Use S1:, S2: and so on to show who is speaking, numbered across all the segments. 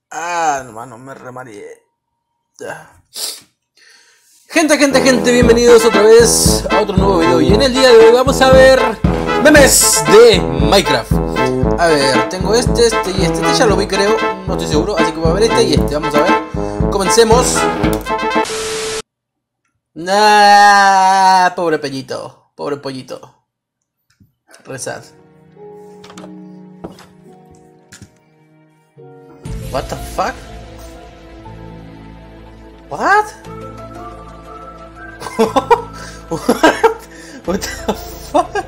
S1: Ah, hermano, me remareé. Ya. Gente, bienvenidos otra vez a otro nuevo video. Y en el día de hoy vamos a ver memes de Minecraft. A ver, tengo este y este. Este ya lo vi, creo, no estoy seguro. Así que voy a ver este y este, vamos a ver. Comencemos. Nah, pobre pollito. Pobre pollito. Rezad. What the fuck? What? What the fuck?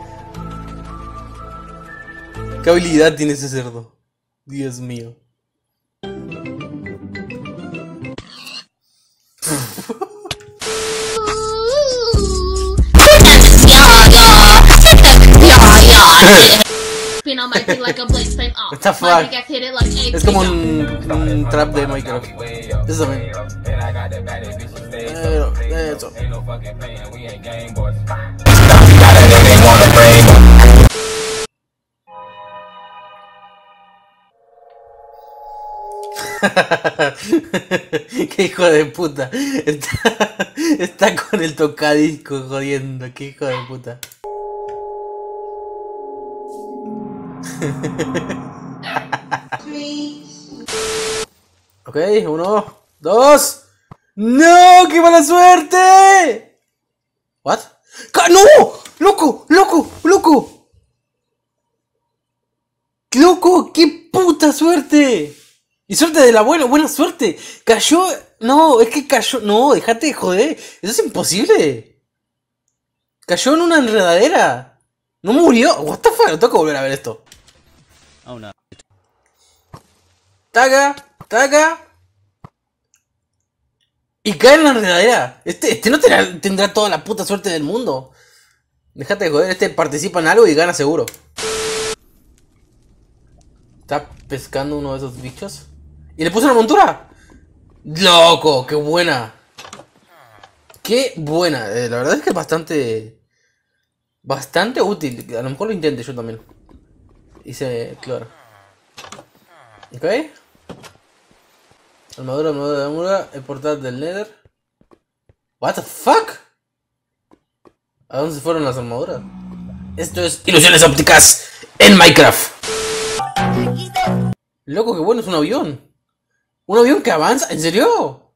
S1: ¿Qué habilidad tiene ese cerdo? Dios mío. What the fuck? Es como un trap de Minecraft. Eso también. Eso. Qué hijo de puta. Está con el tocadisco jodiendo. Qué hijo de puta. Ok, 1, 2. ¡No! ¡Qué mala suerte! ¿What? ¡No! ¡Loco! ¡Loco! ¡Loco! ¡Loco! ¡Qué puta suerte! Y suerte del abuelo, buena suerte. Cayó. No, es que cayó. No, déjate de joder. Eso es imposible. Cayó en una enredadera. No murió. What the fuck, tengo que volver a ver esto.
S2: Oh no.
S1: Taga, taga. Y cae en la enredadera. Este no tendrá toda la puta suerte del mundo. Déjate de joder, este participa en algo y gana seguro. Está pescando uno de esos bichos. Y le puso una montura. ¡Loco! ¡Qué buena! ¡Qué buena! La verdad es que es bastante útil. A lo mejor lo intente yo también. Hice, claro. Ok. Armadura. El portal del Nether. What the fuck? ¿A dónde se fueron las armaduras? Esto es ilusiones ópticas en Minecraft. Loco, qué bueno, es un avión. ¿Un avión que avanza? ¿En serio?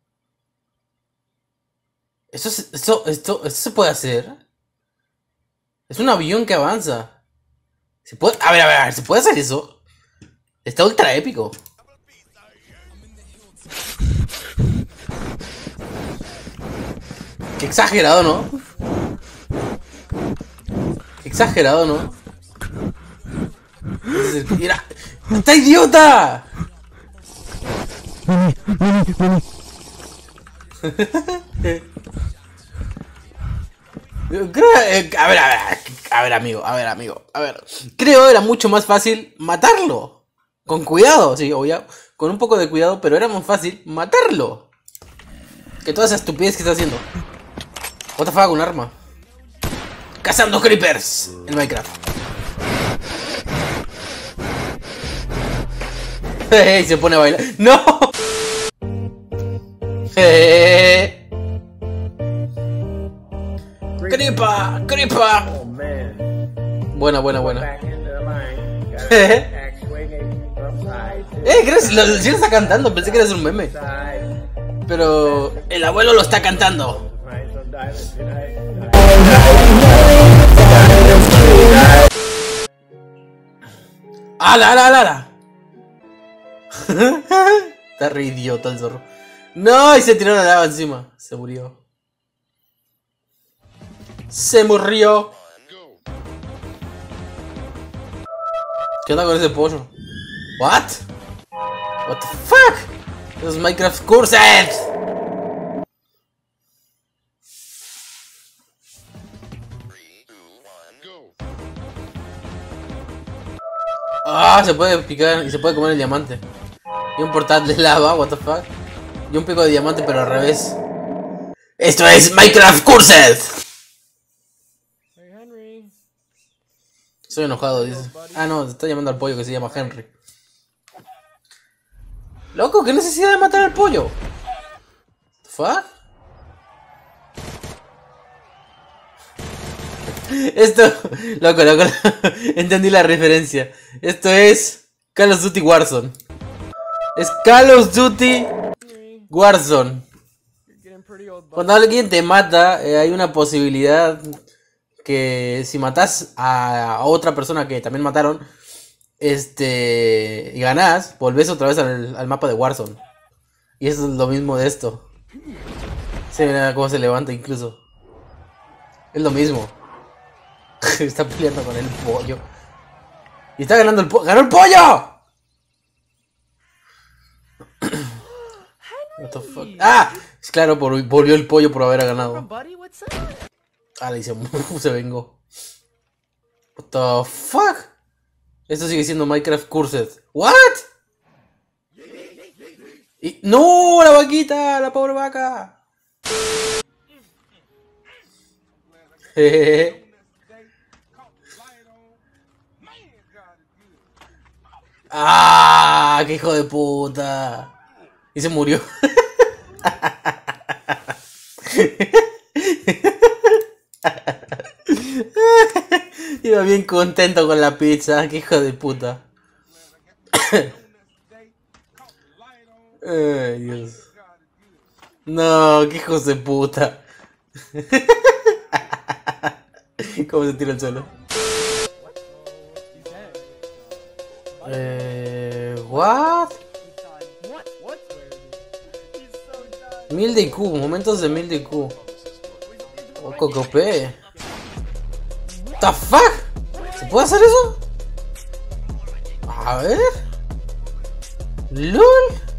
S1: ¿Esto se puede hacer? Es un avión que avanza. ¿Se puede? A ver, ¿se puede hacer eso? Está ultra épico. Qué exagerado, ¿no? Qué exagerado, ¿no? Mira, ¡está idiota! A ver, amigo. Creo era mucho más fácil matarlo. Con cuidado, sí, obvio. Con un poco de cuidado, pero era más fácil matarlo que toda esa estupidez que está haciendo. What the fuck, un arma. Cazando creepers en Minecraft. Hey, se pone a bailar. ¡No! ¡Creepa! Buena. Gracias, lo está cantando, pensé que era un meme. Pero el abuelo lo está cantando. ¡Ala! Está re idiota el zorro. No, y se tiró la lava encima. Se murió. ¿Qué onda con ese pollo? What the fuck? Eso es Minecraft Cursed. Se puede picar y se puede comer el diamante. Y un portal de lava, what the fuck. Y un pico de diamante, pero al revés. ¡Esto es Minecraft Cursed! Estoy enojado, dice. Ah, no, está llamando al pollo que se llama Henry. Loco, ¿qué necesidad de matar al pollo? ¿Fuck? Esto, loco, entendí la referencia. Esto es Call of Duty Warzone. Es Call of Duty Warzone. Cuando alguien te mata, hay una posibilidad que si matas a otra persona que también mataron, y ganás, volvés otra vez al mapa de Warzone. Y eso es lo mismo de esto. Se ve cómo se levanta incluso. Es lo mismo. Está peleando con el pollo. Y está ganando el pollo. ¡Ganó el pollo! What the fuck? ¡Ah! Claro, volvió el pollo por haber ganado. Ah, le hice. Se vengó. What the fuck? Esto sigue siendo Minecraft Cursed. ¿What? Y... ¡No! ¡La vaquita! ¡La pobre vaca! ¡Ah! ¡Qué hijo de puta! Y se murió. Iba bien contento con la pizza. ¡Qué hijo de puta! Ay, Dios. No, qué hijos de puta. ¿Cómo se tira el suelo? What? 1000 de IQ, momentos de 1000 de IQ. Oh, cocopé. The fuck? ¿Se puede hacer eso? A ver. LOL.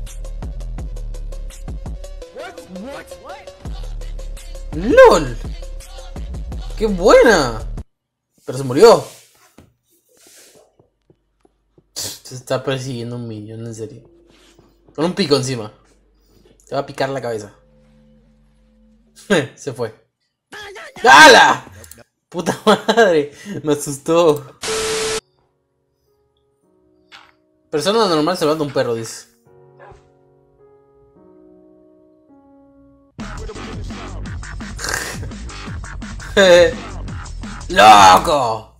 S1: LOL. ¡Qué buena! Pero se murió. Se está persiguiendo un millón, en serio. Con un pico encima. Te va a picar la cabeza. Se fue. ¡Hala! ¡Puta madre! Me asustó. Persona normal salvando un perro, dice. ¡Loco!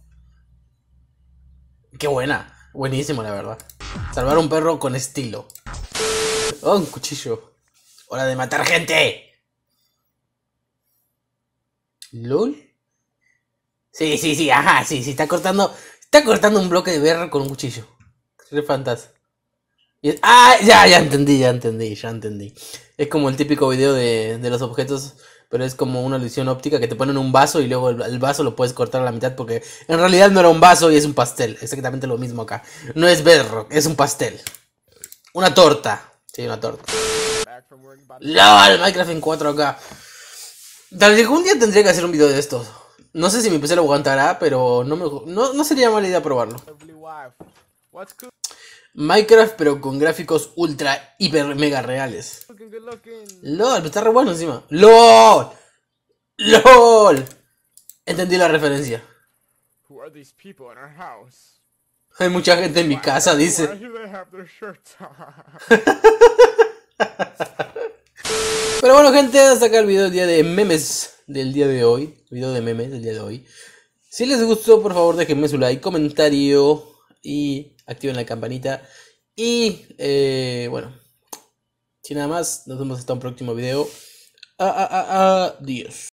S1: ¡Qué buena! Buenísimo, la verdad. Salvar a un perro con estilo. Oh, un cuchillo. ¡Hora de matar gente! ¿Lol? Sí, ajá, sí, está cortando un bloque de berro con un cuchillo. Es fantástico. Ah, ya entendí. Es como el típico video de los objetos, pero es como una ilusión óptica que te ponen un vaso y luego el vaso lo puedes cortar a la mitad porque en realidad no era un vaso y es un pastel. Exactamente lo mismo acá. No es berro, es un pastel. Una torta. Sí, una torta. LOL, Minecraft en 4K. Algún día tendría que hacer un video de estos. No sé si mi PC lo aguantará, pero no sería mala idea probarlo. Minecraft pero con gráficos ultra hiper mega reales. LOL, está re bueno encima. LOL. LOL. Entendí la referencia. Hay mucha gente en mi casa, dice. Pero bueno, gente, hasta acá el video del día de memes del día de hoy. Video de memes del día de hoy. Si les gustó, por favor déjenme su like, comentario y activen la campanita. Y bueno, sin nada más, nos vemos hasta un próximo video. Adiós.